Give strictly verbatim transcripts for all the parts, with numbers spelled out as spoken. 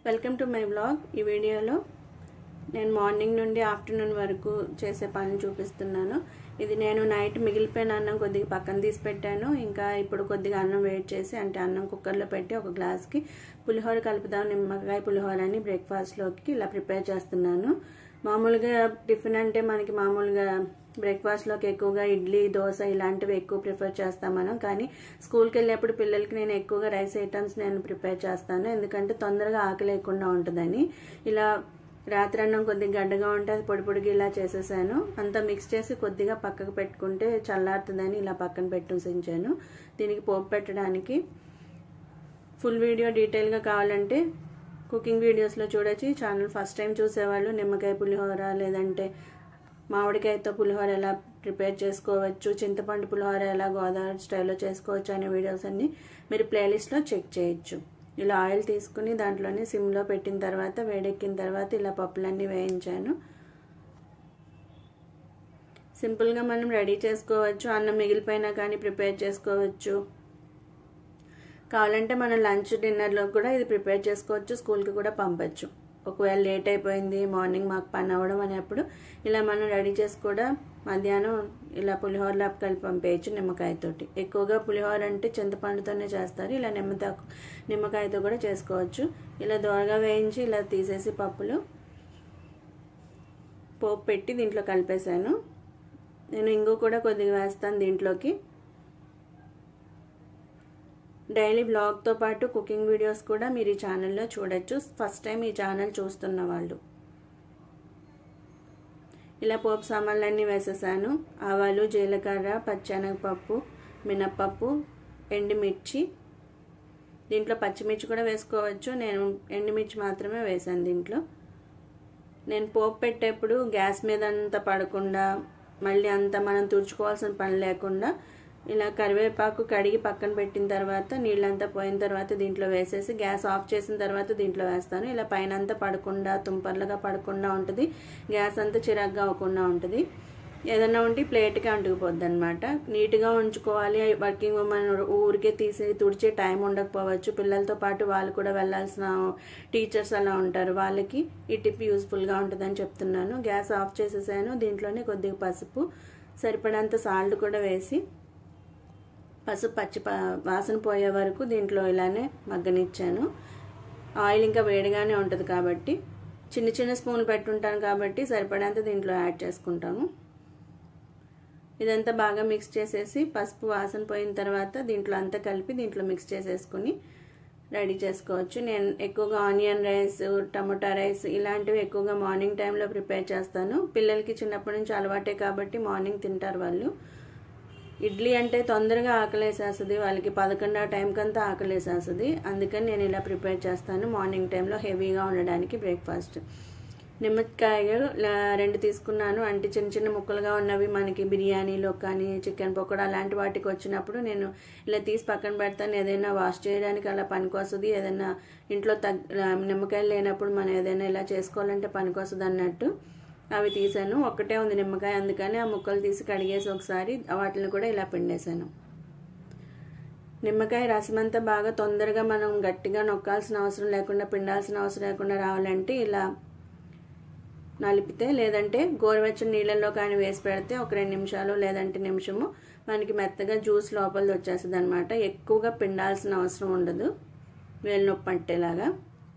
Welcome to my vlog. ఈ వీడియోలో నేను మార్నింగ్ నుండి ఆఫ్టర్నూన్ వరకు చేసే పనులు చూపిస్తున్నాను. ఇది నేను నైట్ మిగిలిపోయిన అన్నం కొద్దిగా పక్కన తీసి పెట్టాను. ఇంకా ఇప్పుడు కొద్దిగా అన్నం వేడి చేసి అంటే అన్నం కుక్కర్లో పెట్టి ఒక గ్లాస్కి పులిహోర కలుపుదాం, నిమ్మకాయ పులిహోర అని బ్రేక్ఫాస్ట్లోకి ఇలా ప్రిపేర్ చేస్తున్నాను. మామూలుగా టిఫిన్ అంటే మనకి మామూలుగా బ్రేక్ఫాస్ట్లోకి ఎక్కువగా ఇడ్లీ, దోశ ఇలాంటివి ఎక్కువ ప్రిఫర్ చేస్తాం మనం. కానీ స్కూల్కి వెళ్ళేప్పుడు పిల్లలకి నేను ఎక్కువగా రైస్ ఐటమ్స్ నేను ప్రిపేర్ చేస్తాను, ఎందుకంటే తొందరగా ఆకలి లేకుండా ఉంటుందని. ఇలా రాత్రి అన్నం కొద్దిగా గడ్డగా ఉంటే అది పొడి పొడిగా ఇలా చేసేసాను. అంతా మిక్స్ చేసి కొద్దిగా పక్కకు పెట్టుకుంటే చల్లారుతుందని ఇలా పక్కన పెట్టేసించాను. దీనికి పోపు పెట్టడానికి ఫుల్ వీడియో డీటెయిల్గా కావాలంటే కుకింగ్ వీడియోస్లో చూడొచ్చు. ఛానల్ ఫస్ట్ టైం చూసేవాళ్ళు నిమ్మకాయ పులిహోర లేదంటే మామిడికాయతో పులిహోర ఎలా ప్రిపేర్ చేసుకోవచ్చు, చింతపండు పులిహోర ఎలా గోదావరి స్టైల్లో చేసుకోవచ్చు అనే వీడియోస్ అన్ని మీరు ప్లేలిస్ట్లో చెక్ చేయొచ్చు. ఇలా ఆయిల్ తీసుకుని దాంట్లోనే సిమ్లో పెట్టిన తర్వాత వేడెక్కిన తర్వాత ఇలా పప్పులన్నీ వేయించాను. సింపుల్గా మనం రెడీ చేసుకోవచ్చు. అన్నం మిగిలిపోయినా కానీ ప్రిపేర్ చేసుకోవచ్చు. కావాలంటే మనం లంచ్ డిన్నర్లో కూడా ఇది ప్రిపేర్ చేసుకోవచ్చు, స్కూల్కి కూడా పంపచ్చు. ఒకవేళ లేట్ అయిపోయింది మార్నింగ్ మాకు పని అవ్వడం అనేప్పుడు ఇలా మనం రెడీ చేసి కూడా మధ్యాహ్నం ఇలా పులిహోరలా కలిపి పంపేయచ్చు నిమ్మకాయతోటి. ఎక్కువగా పులిహోర అంటే చింతపండుతోనే చేస్తారు, ఇలా నిమ్మతో నిమ్మకాయతో కూడా చేసుకోవచ్చు. ఇలా దోరగా వేయించి ఇలా తీసేసి పప్పులు పోపు పెట్టి దీంట్లో కలిపేశాను. నేను ఇంగు కూడా కొద్దిగా వేస్తాను దీంట్లోకి. డైలీ బ్లాగ్తో పాటు కుకింగ్ వీడియోస్ కూడా మీరు ఈ ఛానల్లో చూడొచ్చు, ఫస్ట్ టైం ఈ ఛానల్ చూస్తున్న వాళ్ళు. ఇలా పోపు సామాన్లన్నీ వేసేసాను. ఆవాలు, జీలకర్ర, పచ్చెనగపప్పు, మినప్పప్పు, ఎండుమిర్చి. దీంట్లో పచ్చిమిర్చి కూడా వేసుకోవచ్చు, నేను ఎండుమిర్చి మాత్రమే వేసాను దీంట్లో. నేను పోపు పెట్టేప్పుడు గ్యాస్ మీద అంతా పడకుండా మళ్ళీ అంతా మనం తుడుచుకోవాల్సిన పని లేకుండా ఇలా కరివేపాకు కడిగి పక్కన పెట్టిన తర్వాత నీళ్ళంతా పోయిన తర్వాత దీంట్లో వేసేసి గ్యాస్ ఆఫ్ చేసిన తర్వాత దీంట్లో వేస్తాను. ఇలా పైన అంతా పడకుండా తుంపర్లుగా పడకుండా ఉంటుంది, గ్యాస్ అంతా చిరాగ్గా అవ్వకుండా ఉంటుంది. ఏదన్నా ఉంటే ప్లేట్కి అంటుకుపోద్ది అనమాట. నీట్గా ఉంచుకోవాలి. వర్కింగ్ ఉమెన్ ఊరికే తీసి తుడిచే టైం ఉండకపోవచ్చు, పిల్లలతో పాటు వాళ్ళు కూడా వెళ్ళాల్సిన టీచర్స్ అలా ఉంటారు, వాళ్ళకి ఈ టిప్ యూస్ఫుల్గా ఉంటుందని చెప్తున్నాను. గ్యాస్ ఆఫ్ చేసేసాను. దీంట్లోనే కొద్దిగా పసుపు, సరిపడంత సాల్ట్ కూడా వేసి పసుపు పచ్చి వాసన పోయే వరకు దీంట్లో ఇలానే మగ్గనిచ్చాను. ఆయిల్ ఇంకా వేడిగానే ఉంటుంది కాబట్టి చిన్న చిన్న స్పూన్లు పెట్టుంటాను కాబట్టి సరిపడంత దీంట్లో యాడ్ చేసుకుంటాము. ఇదంతా బాగా మిక్స్ చేసేసి పసుపు వాసన పోయిన తర్వాత దీంట్లో అంతా కలిపి దీంట్లో మిక్స్ చేసేసుకుని రెడీ చేసుకోవచ్చు. నేను ఎక్కువగా ఆనియన్ రైస్, టమోటా రైస్ ఇలాంటివి ఎక్కువగా మార్నింగ్ టైంలో ప్రిపేర్ చేస్తాను. పిల్లలకి చిన్నప్పటి నుంచి అలవాటే కాబట్టి మార్నింగ్ తింటారు వాళ్ళు. ఇడ్లీ అంటే తొందరగా ఆకలేసేస్తుంది వాళ్ళకి, పదకొండు ఆ టైంకంతా ఆకలేసేస్తుంది. అందుకని నేను ఇలా ప్రిపేర్ చేస్తాను మార్నింగ్ టైంలో హెవీగా ఉండడానికి బ్రేక్ఫాస్ట్. నిమ్మకాయ రెండు తీసుకున్నాను, అంటే చిన్న చిన్న ముక్కలుగా ఉన్నవి మనకి బిర్యానీలో కానీ చికెన్ పకోడా అలాంటి వాటికి వచ్చినప్పుడు నేను ఇలా తీసి పక్కన పెడతాను. ఏదైనా వాష్ చేయడానికి అలా పనికొస్తుంది, ఏదైనా ఇంట్లో తగ్గ నిమ్మకాయలు లేనప్పుడు మనం ఏదైనా ఇలా చేసుకోవాలంటే పనికొస్తుంది అన్నట్టు అవి తీసాను. ఒక్కటే ఉంది నిమ్మకాయ, అందుకని ఆ ముక్కలు తీసి కడిగేసి ఒకసారి వాటిని కూడా ఇలా పిండేశాను. నిమ్మకాయ రసం అంతా బాగా తొందరగా మనం గట్టిగా నొక్కాల్సిన అవసరం లేకుండా పిండాల్సిన అవసరం లేకుండా రావాలంటే ఇలా నలిపితే, లేదంటే గోరువెచ్చని నీళ్ళల్లో కానీ వేసి పెడితే ఒక రెండు నిమిషాలు లేదంటే నిమిషము మనకి మెత్తగా జ్యూస్ లోపలిది వచ్చేస్తుంది అనమాట. ఎక్కువగా పిండాల్సిన అవసరం ఉండదు, వేలు నొప్పి పట్టేలాగా.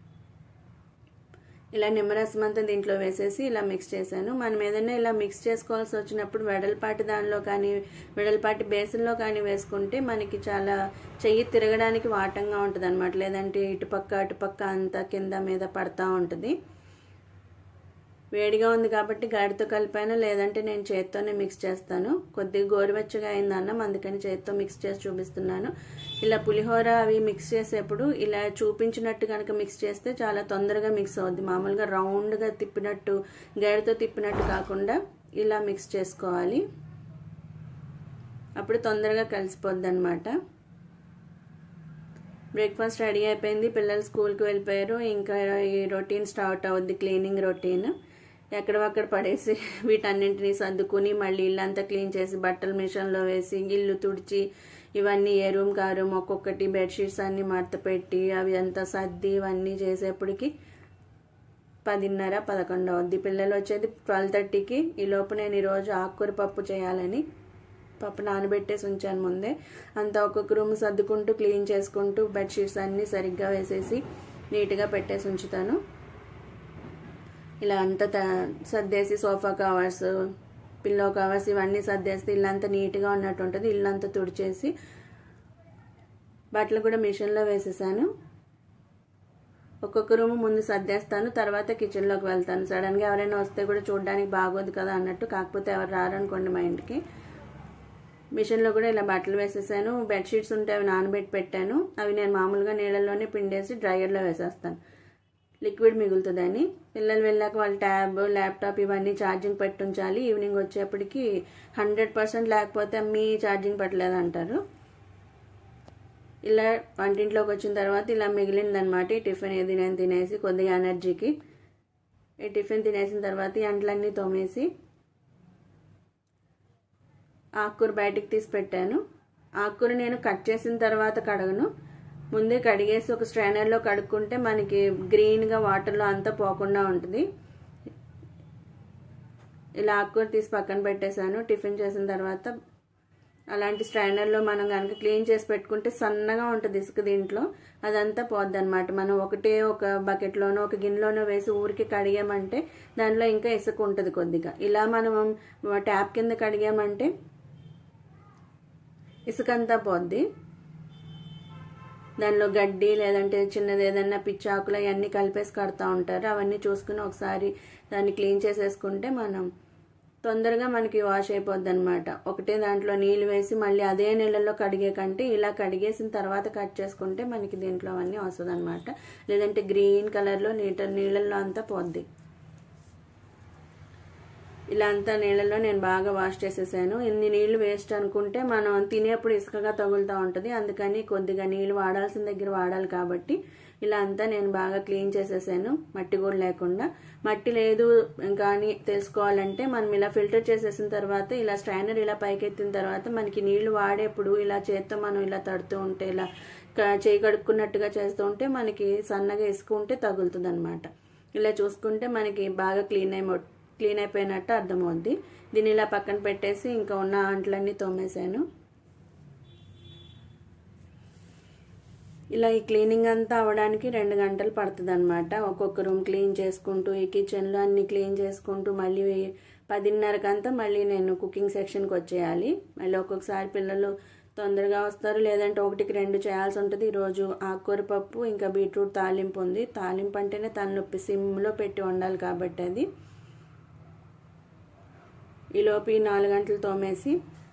ఇలా నిమ్మరసం అంతా దీంట్లో వేసేసి ఇలా మిక్స్ చేశాను. మనం ఏదైనా ఇలా మిక్స్ చేసుకోవాల్సి వచ్చినప్పుడు వెడల్పాటి దానిలో కానీ వెడల్పాటి బేసన్లో కానీ వేసుకుంటే మనకి చాలా చెయ్యి తిరగడానికి వాటంగా ఉంటుంది అనమాట, లేదంటే ఇటుపక్క అటుపక్క అంతా కింద మీద పడతా ఉంటుంది. వేడిగా ఉంది కాబట్టి గరిటతో కలిపాను, లేదంటే నేను చేత్తోనే మిక్స్ చేస్తాను. కొద్దిగా గోరువెచ్చగా అయింది అన్నం, అందుకని చేత్తో మిక్స్ చేసి చూపిస్తున్నాను. ఇలా పులిహోర అవి మిక్స్ చేసేప్పుడు ఇలా చూపించినట్టు కనుక మిక్స్ చేస్తే చాలా తొందరగా మిక్స్ అవుద్ది. మామూలుగా రౌండ్గా తిప్పినట్టు గరిటతో తిప్పినట్టు కాకుండా ఇలా మిక్స్ చేసుకోవాలి, అప్పుడు తొందరగా కలిసిపోద్ది అనమాట. బ్రేక్ఫాస్ట్ రెడీ అయిపోయింది, పిల్లలు స్కూల్కి వెళ్ళిపోయారు. ఇంకా ఈ రొటీన్ స్టార్ట్ అవుద్ది, క్లీనింగ్ రొటీన్. ఎక్కడవక్కడ పడేసి వీటన్నింటినీ సర్దుకుని మళ్ళీ ఇల్లంతా క్లీన్ చేసి బట్టలు మిషన్లో వేసి ఇల్లు తుడిచి ఇవన్నీ ఏ రూమ్ కా రూమ్ ఒక్కొక్కటి బెడ్షీట్స్ అన్నీ మడత పెట్టి అవి అంతా సర్ది ఇవన్నీ చేసేప్పటికి పదిన్నర పదకొండు అవుద్ది. పిల్లలు వచ్చేది ట్వెల్వ్ థర్టీకి. ఈ లోపు నేను ఈరోజు ఆకుకూర పప్పు చేయాలని పప్పు నానబెట్టేసి ఉంచాను ముందే. అంతా ఒక్కొక్క రూమ్ సర్దుకుంటూ క్లీన్ చేసుకుంటూ బెడ్షీట్స్ అన్నీ సరిగ్గా వేసేసి నీట్గా పెట్టేసి ఉంచుతాను. ఇలా అంతా సర్దేసి సోఫా కవర్స్, పిల్లో కవర్స్ ఇవన్నీ సర్దేస్తే ఇల్లంతా నీట్గా ఉన్నట్టు ఉంటుంది. ఇల్లంతా తుడిచేసి బట్టలు కూడా మిషన్లో వేసేసాను. ఒక్కొక్క రూమ్ ముందు సర్దేస్తాను, తర్వాత కిచెన్లోకి వెళ్తాను. సడన్గా ఎవరైనా వస్తే కూడా చూడడానికి బాగోదు కదా అన్నట్టు. కాకపోతే ఎవరు రారనుకోండి మా ఇంటికి. మిషన్లో కూడా ఇలా బట్టలు వేసేసాను. బెడ్షీట్స్ ఉంటే అవి నానబెట్టి పెట్టాను. అవి నేను మామూలుగా నీళ్ళల్లోనే పిండేసి డ్రైయర్లో వేసేస్తాను, లిక్విడ్ మిగులుతుందని. పిల్లలు వెళ్ళాక వాళ్ళ ట్యాబ్, ల్యాప్టాప్ ఇవన్నీ ఛార్జింగ్ పెట్టుంచాలి. ఈవినింగ్ వచ్చేప్పటికి హండ్రెడ్ పర్సెంట్ లేకపోతే మీ ఛార్జింగ్ పెట్టలేదు అంటారు. ఇలా వంటింట్లోకి వచ్చిన తర్వాత ఇలా మిగిలిందనమాట ఈ టిఫిన్. ఇది నేను తినేసి కొద్దిగా ఎనర్జీకి ఈ టిఫిన్ తినేసిన తర్వాత ఈ అంట్లన్నీ తోమేసి ఆకుకూర బయటికి తీసి పెట్టాను. ఆకుకూర నేను కట్ చేసిన తర్వాత కడగను, ముందే కడిగేసి ఒక స్ట్రైనర్లో కడుక్కుంటే మనకి గ్రీన్గా వాటర్లో అంతా పోకుండా ఉంటుంది. ఇలా ఆకుకూర తీసి పక్కన పెట్టేశాను. టిఫిన్ చేసిన తర్వాత అలాంటి స్ట్రైనర్లో మనం కనుక క్లీన్ చేసి పెట్టుకుంటే సన్నగా ఉంటుంది ఇసుక దీంట్లో, అదంతా పోద్ది అనమాట. మనం ఒకటే ఒక బకెట్లోనో ఒక గిన్నెలోనో వేసి ఊరికి కడిగామంటే దాంట్లో ఇంకా ఇసుక ఉంటుంది కొద్దిగా. ఇలా మనం ట్యాప్ కింద కడిగామంటే ఇసుక అంతా పోద్ది. దానిలో గడ్డి లేదంటే చిన్నది ఏదన్నా పిచ్చాకులు అవన్నీ కలిపేసి కడతా ఉంటారు. అవన్నీ చూసుకుని ఒకసారి దాన్ని క్లీన్ చేసేసుకుంటే మనం తొందరగా మనకి వాష్ అయిపోద్ది అనమాట. ఒకటే దాంట్లో నీళ్ళు వేసి మళ్ళీ అదే నీళ్ళల్లో కడిగే కంటే ఇలా కడిగేసిన తర్వాత కట్ చేసుకుంటే మనకి దీంట్లో అవన్నీ వస్తుంది అనమాట. లేదంటే గ్రీన్ కలర్లో నీట నీళ్ళల్లో అంతా పోద్ది. ఇలా అంతా నీళ్ళల్లో నేను బాగా వాష్ చేసేసాను. ఇన్ని నీళ్లు వేస్ట్ అనుకుంటే మనం తినేప్పుడు ఇసుకగా తగులుతూ ఉంటుంది. అందుకని కొద్దిగా నీళ్ళు వాడాల్సిన దగ్గర వాడాలి కాబట్టి ఇలా అంతా నేను బాగా క్లీన్ చేసేసాను, మట్టి కూడా లేకుండా. మట్టి లేదు కానీ తెలుసుకోవాలంటే మనం ఇలా ఫిల్టర్ చేసేసిన తర్వాత ఇలా స్ట్రైనర్ ఇలా పైకెత్తిన తర్వాత మనకి నీళ్లు వాడేప్పుడు ఇలా చేత్తో మనం ఇలా తడుతూ ఉంటే ఇలా చేయి కడుక్కున్నట్టుగా చేస్తూ ఉంటే మనకి సన్నగా ఇసుక ఉంటే తగులుతుంది అనమాట. ఇలా చూసుకుంటే మనకి బాగా క్లీన్ అయి క్లీన్ అయిపోయినట్టు అర్థమవుద్ది. దీన్ని ఇలా పక్కన పెట్టేసి ఇంకా ఉన్న అంట్లన్నీ తోమేసాను. ఇలా ఈ క్లీనింగ్ అంతా అవడానికి రెండు గంటలు పడుతుంది అనమాట. ఒక్కొక్క రూమ్ క్లీన్ చేసుకుంటూ ఈ కిచెన్లో అన్ని క్లీన్ చేసుకుంటూ మళ్ళీ పదిన్నరకంతా మళ్ళీ నేను కుకింగ్ సెక్షన్కి వచ్చేయాలి. మళ్ళీ ఒక్కొక్కసారి పిల్లలు తొందరగా వస్తారు, లేదంటే ఒకటికి రెండు చేయాల్సి ఉంటుంది. ఈరోజు ఆకుకూర పప్పు ఇంకా బీట్రూట్ తాలింపు ఉంది. తాలింపు అంటేనే తలనొప్పి, సిమ్లో పెట్టి వండాలి కాబట్టి అది. ఈలోపు ఈ నాలుగు గంటలు తోమేసి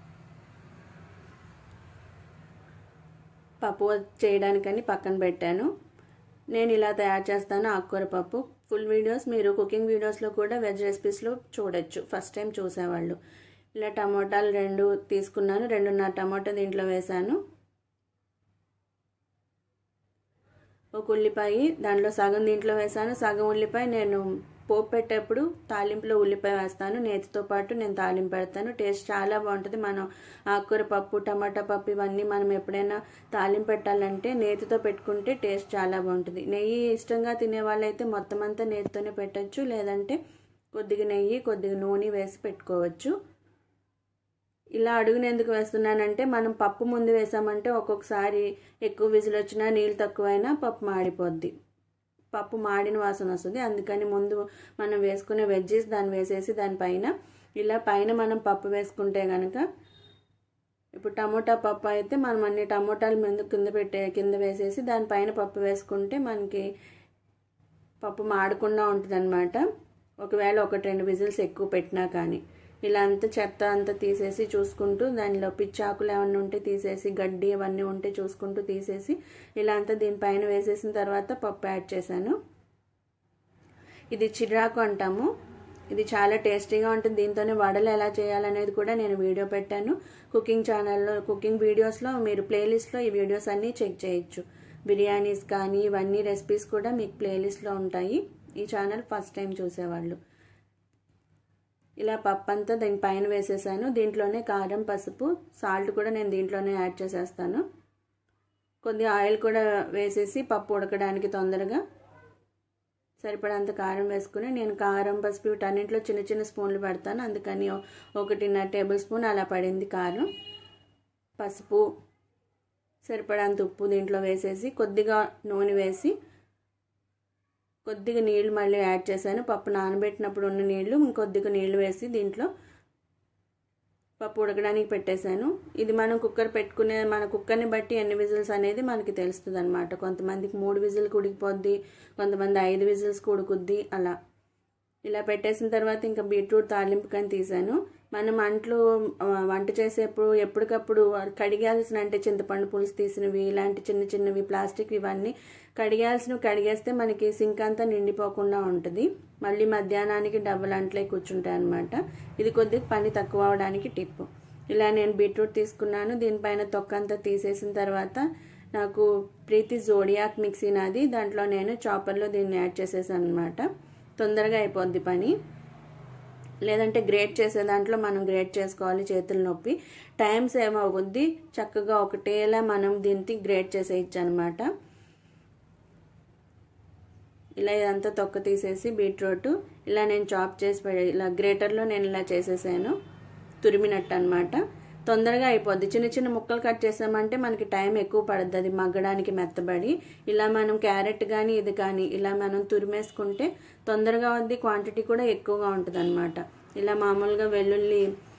పప్పు చేయడానికని పక్కన పెట్టాను. నేను ఇలా తయారు చేస్తాను ఆకుకూర పప్పు. ఫుల్ వీడియోస్ మీరు కుకింగ్ వీడియోస్లో కూడా వెజ్ రెసిపీస్లో చూడొచ్చు, ఫస్ట్ టైం చూసేవాళ్ళు. ఇలా టమోటాలు రెండు తీసుకున్నాను, రెండున్నర టమోటా దీంట్లో వేసాను. ఒక ఉల్లిపాయ దాంట్లో సగం దీంట్లో వేసాను, సగం ఉల్లిపాయ నేను పోపు పెట్టేప్పుడు తాలింపులో ఉల్లిపాయ వేస్తాను. నేతితో పాటు నేను తాలింపు పెడతాను. టేస్ట్ చాలా బాగుంటుంది. మనం ఆకుకూర పప్పు, టమాటా పప్పు ఇవన్నీ మనం ఎప్పుడైనా తాలింపు పెట్టాలంటే నేతితో పెట్టుకుంటే టేస్ట్ చాలా బాగుంటుంది. నెయ్యి ఇష్టంగా తినే వాళ్ళైతే మొత్తం అంతా నేతితోనే పెట్టచ్చు, లేదంటే కొద్దిగా నెయ్యి కొద్దిగా నూనె వేసి పెట్టుకోవచ్చు. ఇలా అడుగున ఎందుకు వేస్తున్నానంటే మనం పప్పు ముందు వేసామంటే ఒక్కొక్కసారి ఎక్కువ విజిల్ వచ్చినా నీళ్ళు తక్కువైనా పప్పు మాడిపోద్ది, పప్పు మాడిన వాసన వస్తుంది. అందుకని ముందు మనం వేసుకునే వెజ్జెస్ దాన్ని వేసేసి దానిపైన ఇలా పైన మనం పప్పు వేసుకుంటే కనుక, ఇప్పుడు టమోటా పప్పు అయితే మనం అన్ని టమోటాలు ముందు కింద పెట్టే కింద వేసేసి దానిపైన పప్పు వేసుకుంటే మనకి పప్పు మాడకుండా ఉంటుంది అనమాట. ఒకవేళ ఒకటి రెండు విజిల్స్ ఎక్కువ పెట్టినా కానీ ఇలా అంతా చెత్త అంతా తీసేసి చూసుకుంటూ దానిలో పిచ్చాకులు ఏమన్నా ఉంటే తీసేసి గడ్డి అవన్నీ ఉంటే చూసుకుంటూ తీసేసి ఇలా అంతా దీనిపైన వేసేసిన తర్వాత పప్పు యాడ్ చేశాను. ఇది చిర్రాకు అంటాము. ఇది చాలా టేస్టీగా ఉంటుంది. దీంతోనే వడలు ఎలా చేయాలనేది కూడా నేను వీడియో పెట్టాను కుకింగ్ ఛానల్లో. కుకింగ్ వీడియోస్లో మీరు ప్లేలిస్ట్లో ఈ వీడియోస్ అన్నీ చెక్ చేయొచ్చు. బిర్యానీస్ కానీ ఇవన్నీ రెసిపీస్ కూడా మీకు ప్లేలిస్ట్లో ఉంటాయి. ఈ ఛానల్ ఫస్ట్ టైం చూసేవాళ్ళు ఇలా పప్పు అంతా దీనిపైన వేసేసాను. దీంట్లోనే కారం, పసుపు, సాల్ట్ కూడా నేను దీంట్లోనే యాడ్ చేసేస్తాను. కొద్దిగా ఆయిల్ కూడా వేసేసి పప్పు ఉడకడానికి తొందరగా సరిపడంత కారం వేసుకుని, నేను కారం, పసుపు వీటన్నింటిలో చిన్న చిన్న స్పూన్లు పెడతాను, అందుకని ఒకటిన్నర టేబుల్ స్పూన్ అలా పడింది కారం. పసుపు, సరిపడంత ఉప్పు దీంట్లో వేసేసి కొద్దిగా నూనె వేసి కొద్దిగా నీళ్ళు మళ్ళీ యాడ్ చేశాను. పప్పు నానబెట్టినప్పుడు ఉన్న నీళ్లు ఇంకొద్దిగా నీళ్లు వేసి దీంట్లో పప్పు ఉడకడానికి పెట్టేశాను. ఇది మనం కుక్కర్ పెట్టుకునే మన కుక్కర్ని బట్టి ఎన్ని విజిల్స్ అనేది మనకి తెలుస్తుంది అనమాట. కొంతమందికి మూడు విజిల్కి ఉడికిపోద్ది, కొంతమంది ఐదు విజిల్స్కి ఉడుకుద్ది. అలా ఇలా పెట్టేసిన తర్వాత ఇంకా బీట్రూట్ తాలింపు కానీ తీసాను. మనం అంట్లు వంట చేసేప్పుడు ఎప్పటికప్పుడు కడిగాల్సిన, అంటే చింతపండు పులుసు తీసినవి, ఇలాంటి చిన్న చిన్నవి ప్లాస్టిక్ ఇవన్నీ కడిగాల్సినవి కడిగేస్తే మనకి సింక్ అంతా నిండిపోకుండా ఉంటుంది. మళ్ళీ మధ్యాహ్నానికి డబుల్ అంట్లే కూర్చుంటాయి అనమాట. ఇది కొద్దిగా పని తక్కువ అవడానికి టిప్. ఇలా నేను బీట్రూట్ తీసుకున్నాను. దీనిపైన తొక్కంతా తీసేసిన తర్వాత నాకు ప్రీతి జోడియాక్ మిక్సీ నాది, దాంట్లో నేను చాపర్లో దీన్ని యాడ్ చేసేసాను అనమాట. తొందరగా అయిపోద్ది పని. లేదంటే గ్రేట్ చేసే దాంట్లో మనం గ్రేట్ చేసుకోవాలి, చేతులు నొప్పి, టైం సేవ్ అవుద్ది. చక్కగా ఒకటేలా మనం దీనికి గ్రేట్ చేసేయచ్చు అనమాట. ఇలా ఇదంతా తొక్క తీసేసి బీట్రూట్ ఇలా నేను చాప్ చేసి ఇలా గ్రేటర్లో నేను ఇలా చేసేసాను, తురిమినట్టు అనమాట. తొందరగా అయిపోద్ది. చిన్న చిన్న ముక్కలు కట్ చేసామంటే మనకి టైం ఎక్కువ పడుద్ది అది మగ్గడానికి మెత్తబడి. ఇలా మనం క్యారెట్ కానీ ఇది కానీ ఇలా మనం తురిమేసుకుంటే తొందరగా అవుద్ది, క్వాంటిటీ కూడా ఎక్కువగా ఉంటుంది అనమాట. ఇలా మామూలుగా వెల్లుల్లి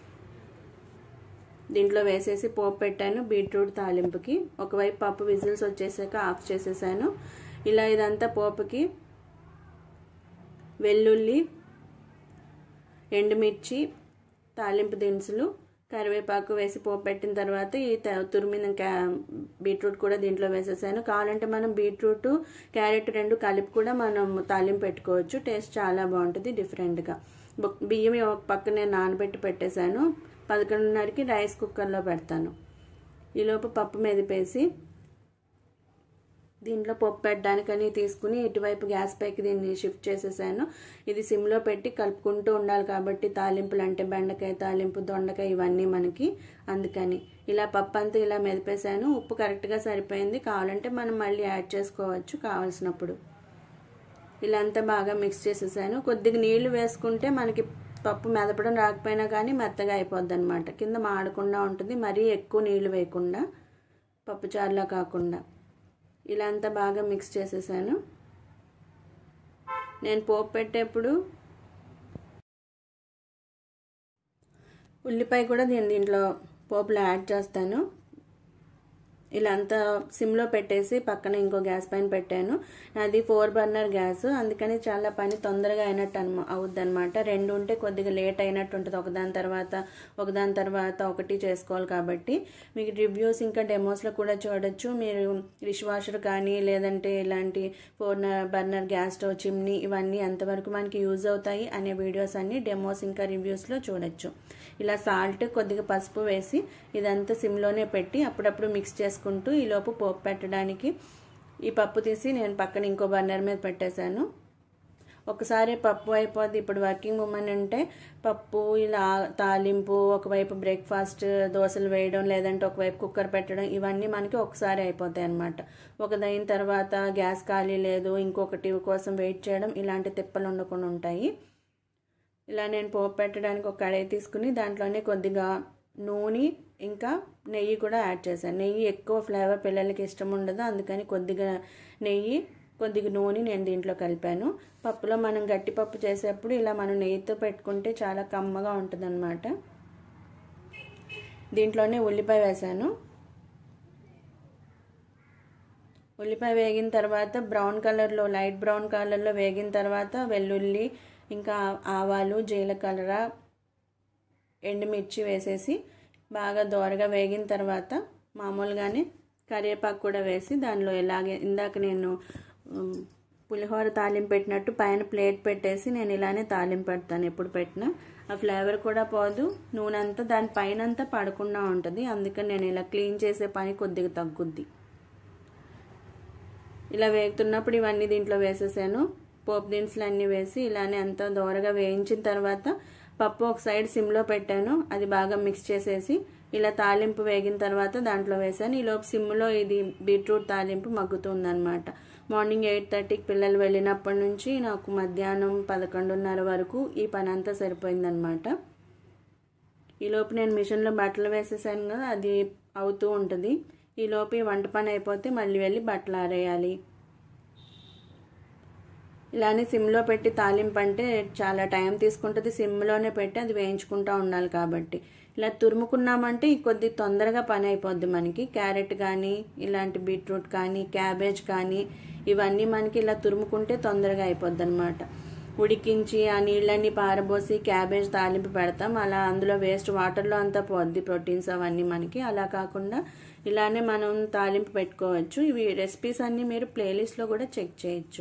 దీంట్లో వేసేసి పోపు పెట్టాను బీట్రూట్ తాలింపుకి. ఒకవైపు పప్పు విజిల్స్ వచ్చేసాక ఆఫ్ చేసేసాను. ఇలా ఇదంతా పోపుకి వెల్లుల్లి, ఎండుమిర్చి, తాలింపు దినుసులు, కరివేపాకు వేసి పోపు పెట్టిన తర్వాత ఈ తురిమిన క్యా బీట్రూట్ కూడా దీంట్లో వేసేసాను. కావాలంటే మనం బీట్రూట్, క్యారెట్ రెండు కలిపి కూడా మనం తాలింపు పెట్టుకోవచ్చు. టేస్ట్ చాలా బాగుంటుంది డిఫరెంట్గా. బియ్యం ఒక పక్క నేను నానబెట్టి పెట్టేశాను. పదకొండున్నరకి రైస్ కుక్కర్లో పెడతాను. ఈలోపు పప్పు మెదిపేసి దీంట్లో పప్పు పెట్టడానికని తీసుకుని ఇటువైపు గ్యాస్ పైకి దీన్ని షిఫ్ట్ చేసేసాను. ఇది సిమ్లో పెట్టి కలుపుకుంటూ ఉండాలి కాబట్టి తాలింపులు అంటే బెండకాయ తాలింపు, దొండకాయ ఇవన్నీ మనకి, అందుకని ఇలా పప్పు అంతా ఇలా మెదిపేసాను. ఉప్పు కరెక్ట్గా సరిపోయింది. కావాలంటే మనం మళ్ళీ యాడ్ చేసుకోవచ్చు కావాల్సినప్పుడు. ఇలా అంతా బాగా మిక్స్ చేసేసాను. కొద్దిగా నీళ్లు వేసుకుంటే మనకి పప్పు మెదపడం రాకపోయినా కానీ మెత్తగా అయిపోద్ది అనమాట. కింద మాడకుండా ఉంటుంది. మరీ ఎక్కువ నీళ్లు వేయకుండా, పప్పు చారులా కాకుండా. ఇలా అంతా బాగా మిక్స్ చేసేసాను. నేను పోపు పెట్టేప్పుడు ఉల్లిపాయ కూడా నేను దీంట్లో పోపులో యాడ్ చేస్తాను. ఇలా అంతా సిమ్లో పెట్టేసి పక్కన ఇంకో గ్యాస్ పైన పెట్టాను. నాది ఫోర్ బర్నర్ గ్యాస్, అందుకని చాలా పని తొందరగా అయినట్టు అన అవుద్ది అనమాట. రెండు ఉంటే కొద్దిగా లేట్ అయినట్టు ఉంటుంది. ఒకదాని తర్వాత ఒకదాని తర్వాత ఒకటి చేసుకోవాలి కాబట్టి. మీకు రివ్యూస్ ఇంకా డెమోస్లో కూడా చూడొచ్చు. మీరు డిష్ వాషర్ కానీ లేదంటే ఇలాంటి four burner gas stove, chimney ఇవన్నీ ఎంతవరకు మనకి యూజ్ అవుతాయి అనే వీడియోస్ అన్ని డెమోస్ ఇంకా రివ్యూస్లో చూడొచ్చు. ఇలా సాల్ట్, కొద్దిగా పసుపు వేసి ఇదంతా సిమ్లోనే పెట్టి అప్పుడప్పుడు మిక్స్ చేసుకుంటూ ఈలోపు పోపు పెట్టడానికి ఈ పప్పు తీసి నేను పక్కన ఇంకో బర్నర్ మీద పెట్టేశాను. ఒకసారి పప్పు అయిపోద్ది. ఇప్పుడు వర్కింగ్ ఉమెన్ అంటే పప్పు ఇలా తాలింపు, ఒకవైపు బ్రేక్ఫాస్ట్ దోశలు వేయడం, లేదంటే ఒకవైపు కుక్కర్ పెట్టడం, ఇవన్నీ మనకి ఒకసారి అయిపోతాయి అన్నమాట. ఒకదైన తర్వాత గ్యాస్ ఖాళీ లేదు, ఇంకొకటి కోసం వెయిట్ చేయడం, ఇలాంటి తిప్పలు ఉండకుండా ఉంటాయి. ఇలా నేను పోపు పెట్టడానికి ఒక కడాయి తీసుకుని దాంట్లోనే కొద్దిగా నూనె ఇంకా నెయ్యి కూడా యాడ్ చేశాను. నెయ్యి ఎక్కువ ఫ్లేవర్ పిల్లలకి ఇష్టం ఉండదు, అందుకని కొద్దిగా నెయ్యి, కొద్దిగా నూనె నేను దీంట్లో కలిపాను. పప్పులో మనం గట్టి పప్పు చేసేప్పుడు ఇలా మనం నెయ్యితో పెట్టుకుంటే చాలా కమ్మగా ఉంటుంది అన్నమాట. దీంట్లోనే ఉల్లిపాయ వేసాను. ఉల్లిపాయ వేగిన తర్వాత బ్రౌన్ కలర్లో, లైట్ బ్రౌన్ కలర్లో వేగిన తర్వాత వెల్లుల్లి, ఇంకా ఆవాలు, జీలకర్ర, ఎండుమిర్చి వేసేసి బాగా దోరగా వేగిన తర్వాత మామూలుగానే కరివేపాకు కూడా వేసి దానిలో ఇలాగే ఇందాక నేను పులిహోర తాలింపు పెట్టినట్టు పైన ప్లేట్ పెట్టేసి నేను ఇలానే తాలింపు పెడతాను. ఎప్పుడు పెట్టినా ఆ ఫ్లేవర్ కూడా పోదు, నూనె అంతా దాని పైన అంతా పడకుండా ఉంటుంది. అందుకని నేను ఇలా క్లీన్ చేసే పని కొద్దిగా తగ్గుద్ది. ఇలా వేగుతున్నప్పుడు ఇవన్నీ దీంట్లో వేసేసాను. పోపు దినుసులు అన్నీ వేసి ఇలానే అంతా దోరగా వేయించిన తర్వాత పప్పు ఒక సైడ్ సిమ్లో పెట్టాను, అది బాగా మిక్స్ చేసేసి ఇలా తాలింపు వేగిన తర్వాత దాంట్లో వేసాను. ఈలోపు సిమ్లో ఇది బీట్రూట్ తాలింపు మగ్గుతుందనమాట. మార్నింగ్ ఎయిట్ థర్టీకి పిల్లలు వెళ్ళినప్పటి నుంచి నాకు మధ్యాహ్నం పదకొండున్నర వరకు ఈ పని అంతా సరిపోయిందనమాట. ఈలోపు నేను మిషన్లో బట్టలు వేసేసాను కదా, అది అవుతూ ఉంటుంది. ఈలోపు ఈ వంట పని అయిపోతే మళ్ళీ వెళ్ళి బట్టలు ఆరేయాలి. ఇలానే సిమ్లో పెట్టి తాలింపు అంటే చాలా టైం తీసుకుంటుంది. సిమ్లోనే పెట్టి అది వేయించుకుంటూ ఉండాలి కాబట్టి ఇలా తురుముకున్నామంటే కొద్ది తొందరగా పని అయిపోద్ది మనకి. క్యారెట్ కానీ ఇలాంటి బీట్రూట్ కానీ క్యాబేజ్ కానీ ఇవన్నీ మనకి ఇలా తురుముకుంటే తొందరగా అయిపోద్ది అనమాట. ఉడికించి ఆ నీళ్ళన్నీ పారబోసి క్యాబేజ్ తాలింపు పెడతాం, అలా అందులో వేస్ట్ వాటర్లో అంతా పోద్ది ప్రోటీన్స్ అవన్నీ మనకి. అలా కాకుండా ఇలానే మనం తాలింపు పెట్టుకోవచ్చు. ఇవి రెసిపీస్ అన్నీ మీరు ప్లేలిస్ట్లో కూడా చెక్ చేయొచ్చు.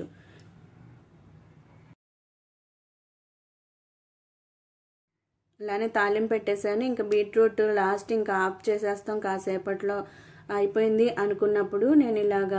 అలానే తాలింపు పెట్టేసాను. ఇంకా బీట్రూట్ లాస్ట్ ఇంకా ఆఫ్ చేసేస్తాం, కాసేపట్లో అయిపోయింది అనుకున్నప్పుడు నేను ఇలాగా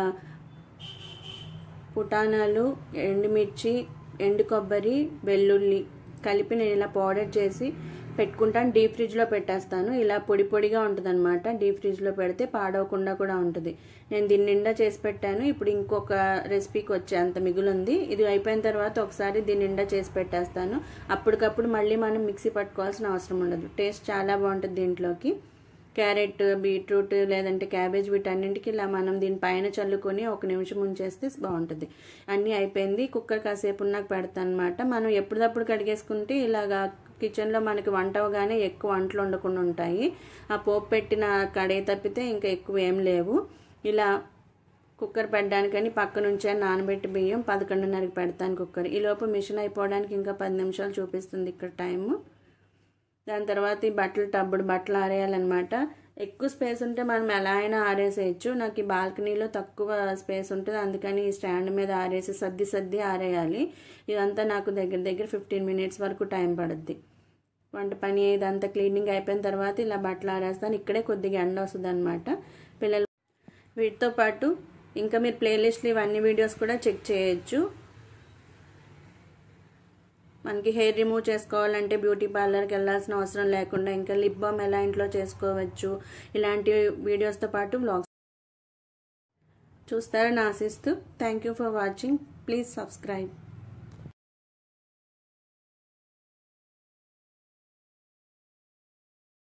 పుటానాలు, ఎండుమిర్చి, ఎండు కొబ్బరి, వెల్లుల్లి కలిపి నేను ఇలా పౌడర్ చేసి పెట్టుకుంటాను. డీప్ ఫ్రిడ్జ్లో పెట్టేస్తాను. ఇలా పొడి పొడిగా ఉంటుంది అనమాట. డీప్ ఫ్రిడ్జ్లో పెడితే పాడవకుండా కూడా ఉంటుంది. నేను దీని నిండా చేసి పెట్టాను. ఇప్పుడు ఇంకొక రెసిపీకి వచ్చే అంత మిగులుంది. ఇది అయిపోయిన తర్వాత ఒకసారి దీని నిండా చేసి పెట్టేస్తాను. అప్పటికప్పుడు మళ్ళీ మనం మిక్సీ పట్టుకోవాల్సిన అవసరం ఉండదు. టేస్ట్ చాలా బాగుంటుంది దీంట్లోకి. క్యారెట్, బీట్రూట్ లేదంటే క్యాబేజ్ వీటన్నింటికి ఇలా మనం దీనిపైన చల్లుకొని ఒక నిమిషం ఉంచేస్తే బాగుంటుంది. అన్నీ అయిపోయింది. కుక్కర్ కాసేపు ఉన్నాక పెడతాను అనమాట. మనం ఎప్పటికప్పుడు కడిగేసుకుంటే ఇలాగా కిచెన్లో మనకి వంట అవగానే ఎక్కువ వంటలు ఉండకుండా ఉంటాయి. ఆ పోపు పెట్టిన కడాయి తప్పితే ఇంకా ఎక్కువ ఏం లేవు. ఇలా కుక్కర్ పెట్టడానికని పక్క నుంచే నానబెట్టి బియ్యం పదకొండున్నరకి పెడతాను కుక్కర్. ఈలోపు మిషన్ అయిపోవడానికి ఇంకా పది నిమిషాలు చూపిస్తుంది ఇక్కడ టైము. దాని తర్వాత ఈ బట్టలు టబ్బుడు బట్టలు ఆరేయాలన్నమాట. ఎక్కువ స్పేస్ ఉంటే మనం ఎలా అయినా ఆరేసేయచ్చు. నాకు ఈ బాల్కనీలో తక్కువ స్పేస్ ఉంటుంది, అందుకని ఈ స్టాండ్ మీద ఆరేసి సర్ది సర్ది ఆరేయాలి. ఇదంతా నాకు దగ్గర దగ్గర ఫిఫ్టీన్ మినిట్స్ వరకు టైం పడుద్ది. వంట పని ఇదంతా క్లీనింగ్ అయిపోయిన తర్వాత ఇలా బట్టలు ఆరేస్తాను. ఇక్కడే కొద్దిగా ఎండ వస్తుంది అనమాట. పిల్లలు వీటితో పాటు ఇంకా మీరు ప్లేలిస్ట్లు ఇవన్నీ వీడియోస్ కూడా చెక్ చేయొచ్చు. మనకి హెయిర్ రిమూవ్ చేసుకోవాలంటే బ్యూటీ పార్లర్కి వెళ్ళాల్సిన అవసరం లేకుండా ఇంకా లిప్ బామ్ ఎలా ఇంట్లో చేసుకోవచ్చు, ఇలాంటి వీడియోస్తో పాటు వ్లాగ్స్ చూస్తారని ఆశిస్తూ thank you for watching. Please subscribe.